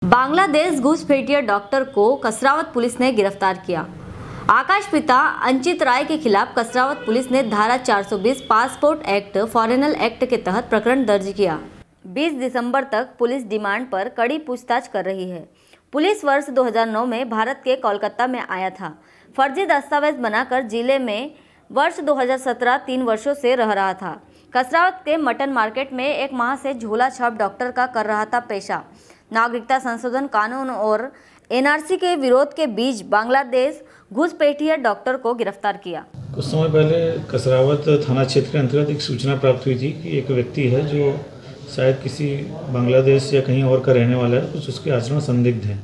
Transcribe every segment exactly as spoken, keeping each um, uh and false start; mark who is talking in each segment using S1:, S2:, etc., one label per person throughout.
S1: Bangladesh घुसपैठिया doctor को Kasrawad police ने गिरफ्तार किया। आकाश पिता अंचित राय के खिलाफ कसरावत पुलिस ने धारा चार सौ बीस पासपोर्ट एक्ट फॉरेनर एक्ट के तहत प्रकरण दर्ज किया। बीस दिसंबर तक पुलिस डिमांड पर कड़ी पूछताछ कर रही है। पुलिस वर्ष दो हज़ार नौ में भारत के कोलकाता में आया था। फर्जी दस्तावेज बनाकर जिले में वर्ष दो हज़ार सत्रह तीन वर्षों से रह रहा था। कसरावत के मटन मार्केट में एक माह से झोला छाप डॉक्टर का कर रहा था पेशा। नागरिकता संशोधन कानून और एनआरसी के विरोध के बीच बांग्लादेश घुसपैठिया डॉक्टर को गिरफ्तार किया।
S2: कुछ समय पहले कसरावत थाना क्षेत्र के अंतर्गत एक सूचना प्राप्त हुई थी कि एक व्यक्ति है जो शायद किसी बांग्लादेश या कहीं और का रहने वाला है, कुछ उसके आचरण संदिग्ध हैं।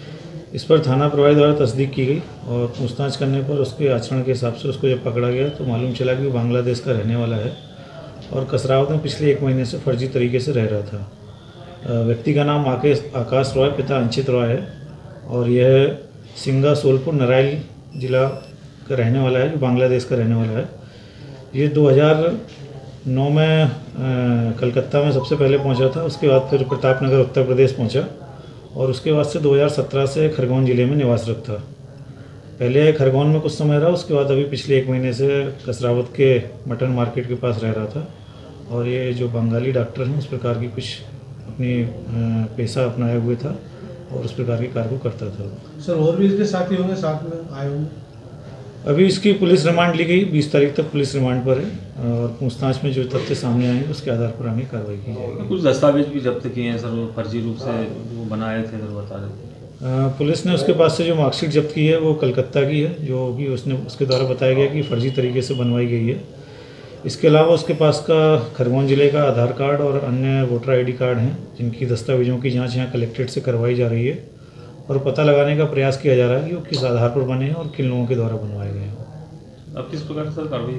S2: इस पर थाना प्रभारी द्वारा तस्दीक की गई और पूछताछ करने पर उसके आचरण के हिसाब से उसको जब पकड़ा गया तो मालूम चला कि वो बांग्लादेश का रहने वाला है और कसरावत में पिछले एक महीने से फर्जी तरीके से रह रहा था। व्यक्ति का नाम आकाश रॉय पिता अंचित रॉय है और यह सिंगा सोलपुर नराइल जिला का रहने वाला है, जो बांग्लादेश का रहने वाला है। ये दो हज़ार नौ में कलकत्ता में सबसे पहले पहुंचा था, उसके बाद फिर प्रतापनगर उत्तर प्रदेश पहुंचा और उसके बाद से दो हज़ार सत्रह से खरगोन ज़िले में निवासरत था। पहले खरगोन में कुछ समय रहा, उसके बाद अभी पिछले एक महीने से कसरावत के मटन मार्केट के पास रह रहा था। और ये जो बंगाली डॉक्टर हैं उस प्रकार की कुछ अपनी पेशा अपनाए हुए था और उस प्रकार के कार्य को करता था।
S3: सर और भी इसके साथी होंगे, साथ में आए होंगे?
S2: अभी इसकी पुलिस रिमांड ली गई, बीस तारीख तक पुलिस रिमांड पर है और पूछताछ में जो तथ्य सामने आएंगे उसके आधार पर आगे कार्रवाई की जाएगी।
S4: कुछ दस्तावेज भी जब्त किए हैं सर, वो फर्जी रूप से वो बनाए थे सर, बता रहे थे।
S2: पुलिस ने उसके पास से जो मार्कशीट जब्त की है वो कलकत्ता की है, जो भी उसने उसके द्वारा बताया गया कि फर्जी तरीके से बनवाई गई है। इसके अलावा उसके पास का खरगोन ज़िले का आधार कार्ड और अन्य वोटर आईडी कार्ड हैं, जिनकी दस्तावेजों की जांच यहाँ कलेक्ट्रेट से करवाई जा रही है और पता लगाने का प्रयास किया जा रहा है कि वो किस आधार पर बने हैं और किन लोगों के द्वारा बनवाए गए हैं।
S4: अब किस प्रकार से कार्रवाई?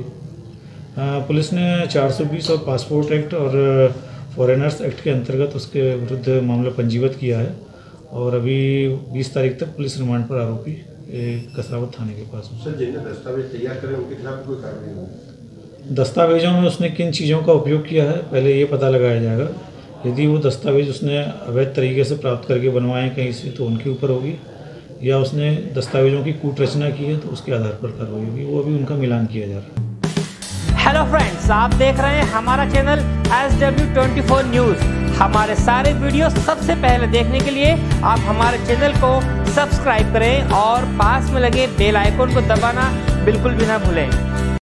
S2: पुलिस ने चार सौ बीस और पासपोर्ट एक्ट और फॉरेनर्स एक्ट के अंतर्गत उसके विरुद्ध मामला पंजीबद्ध किया है और अभी बीस तारीख तक पुलिस रिमांड पर आरोपी कसरावत थाने के पास।
S3: सर जिन्हें दस्तावेज तैयार करें उनके खिलाफ कोई कार्रवाई होगी?
S2: दस्तावेजों में उसने किन चीज़ों का उपयोग किया है पहले ये पता लगाया जाएगा। यदि वो दस्तावेज उसने अवैध तरीके से प्राप्त करके बनवाए कहीं से तो उनके ऊपर होगी, या उसने दस्तावेजों की कूट रचना की है तो उसके आधार पर कार्रवाई होगी। वो अभी उनका मिलान किया जा रहा है।
S5: हेलो फ्रेंड्स, आप देख रहे हैं हमारा channel S W twenty four news. हमारे सारे वीडियो सबसे पहले देखने के लिए आप हमारे चैनल को सब्सक्राइब करें और पास में लगे बेल आइकन को दबाना बिल्कुल भी ना भूलें।